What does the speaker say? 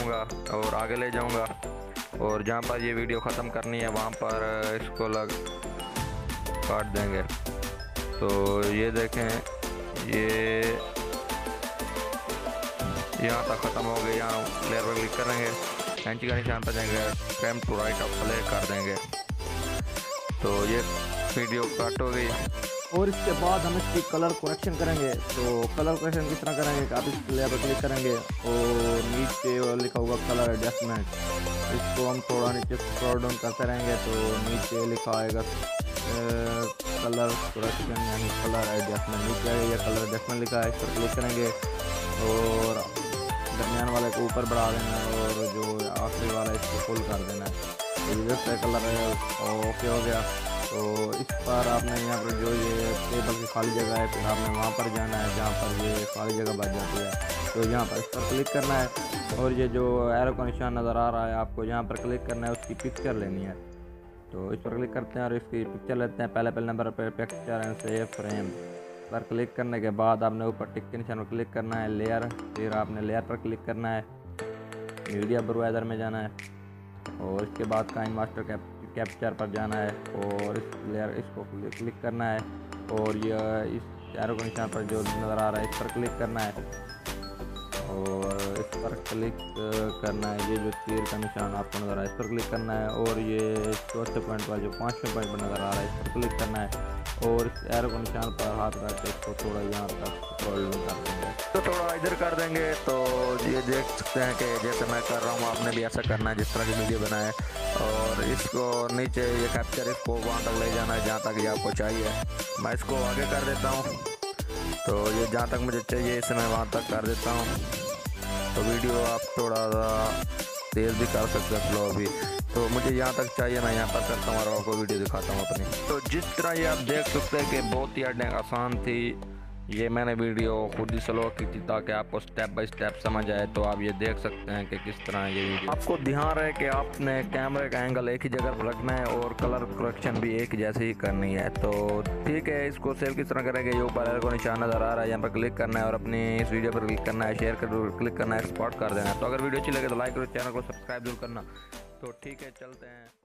जाऊंगा और आगे ले जाऊंगा, और जहाँ पर ये वीडियो ख़त्म करनी है वहाँ पर इसको काट देंगे। तो ये देखें, ये यहाँ तक ख़त्म हो गया। यहाँ लेयर पर क्लिक करेंगे, कैंची का निशान पर जाएंगे, frame to right off play कर देंगे। तो ये वीडियो कट हो गई। और इसके बाद हम इसकी कलर करेक्शन करेंगे। तो कलर करेक्शन किस तरह करेंगे कि आप इस लेयर पर क्लिक करेंगे और नीचे लिखा होगा कलर एडजस्टमेंट, इसको हम थोड़ा नीचे स्क्रॉल डाउन करते रहेंगे तो नीचे लिखा आएगा कलर करेक्शन यानी कलर एडजस्टमेंट। नीचे आएगा कलर एडजस्टमेंट लिखा है, इस पर क्लिक करेंगे और दरमियान वाले को ऊपर बढ़ा देना है और जो आखिरी वाला इसको फुल कर देना है। तो ये कलर ओके हो गया। तो इस पर आपने यहाँ पर जो ये टेबल की खाली जगह है, फिर आपने वहाँ पर जाना है जहाँ पर ये खाली जगह बच जाती है। तो यहाँ पर इस पर क्लिक करना है और ये जो एरो का निशान नज़र आ रहा है आपको यहाँ पर क्लिक करना है, उसकी पिक्चर लेनी है। तो इस पर क्लिक करते हैं और इसकी पिक्चर लेते हैं। पहले नंबर पर पिक्चर एंड सेव फ्रेम पर क्लिक करने के बाद आपने ऊपर टिक के निशान पर क्लिक करना है, लेयर, फिर आपने लेयर पर क्लिक करना है, मीडिया ब्राउज़र में जाना है और इसके बाद काइन मास्टर कैप्चर पर जाना है और इस लेयर इसको क्लिक करना है और यह इस एरो के निशान पर जो नज़र आ रहा है इस पर क्लिक करना है और इस पर क्लिक करना है। ये जो तीर का निशान आपको नज़र आ रहा है इस पर क्लिक करना है और ये चौथे पॉइंट पर जो 5वें पॉइंट पर नज़र आ रहा है इस पर क्लिक करना है और इस एरो के निशान पर हाथ रख के इसको थोड़ा यहाँ तक स्क्रॉल डाउन कर देंगे। तो थोड़ा इधर कर देंगे। तो ये देख सकते हैं कि जैसे मैं कर रहा हूँ आपने भी ऐसा करना है जिस तरह की वीडियो बनाए, और इसको नीचे ये कैप्चर इसको वहाँ तक ले जाना है जहाँ तक ये आपको चाहिए। मैं इसको आगे कर देता हूँ, तो ये जहाँ तक मुझे चाहिए इसे मैं वहाँ तक कर देता हूँ। तो वीडियो आप थोड़ा तेज़ भी कर सकते हैं, स्लो भी। तो मुझे यहाँ तक चाहिए, मैं यहाँ पर करता हूँ और आपको वीडियो दिखाता हूँ अपनी। तो जिस तरह ये आप देख सकते हैं कि बहुत ही आसान थी। ये मैंने वीडियो खुद ही स्लो की थी ताकि आपको स्टेप बाय स्टेप समझ आए। तो आप ये देख सकते हैं कि किस तरह ये वीडियो। आपको ध्यान रहे कि आपने कैमरे का एंगल एक ही जगह पर रखना है और कलर करेक्शन भी एक जैसे ही करनी है। तो ठीक है, इसको सेव किस तरह करेंगे, ये ऊपर एरो का निशान नज़र आ रहा है, यहाँ पर क्लिक करना है और अपनी इस वीडियो पर क्लिक करना है, शेयर कर क्लिक करना है, एक्सपोर्ट कर देना है। तो अगर वीडियो अच्छी लगे तो लाइक करो, चैनल को सब्सक्राइब जरूर करना। तो ठीक है, चलते हैं।